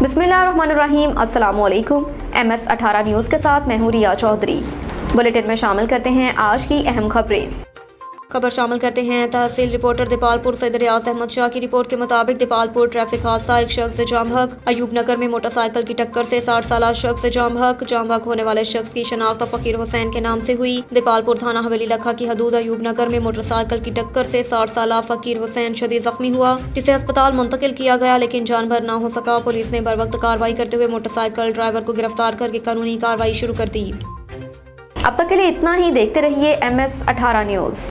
बिस्मिल्लाहिर्रहमानिर्रहीम। अस्सलामुअलैकुम। MS18 news के साथ मैं हूँ रिया चौधरी। बुलेटिन में शामिल करते हैं आज की अहम खबरें। खबर शामिल करते हैं तहसील रिपोर्टर दीपालपुर सैयद रियाज अहमद शाह की रिपोर्ट के मुताबिक दीपालपुर ट्रैफिक हादसा, एक शख्स जाम हक। अयूब नगर में मोटरसाइकिल की टक्कर से 60 साल शख्स जाम हक होने वाले शख्स की शनाख्त फकीर हुसैन के नाम से हुई। दीपालपुर थाना हवेली लखा की हदूद अयूब नगर में मोटरसाइकिल की टक्कर से 60 साल फकीर हुसैन शदीद जख्मी हुआ, जिसे अस्पताल मुंतकिल किया गया, लेकिन जान भर न हो सका। पुलिस ने बर वक्त कार्रवाई करते हुए मोटरसाइकिल ड्राइवर को गिरफ्तार करके कानूनी कार्रवाई शुरू कर दी। अब तक के लिए इतना ही। देखते रहिए MS18 न्यूज़।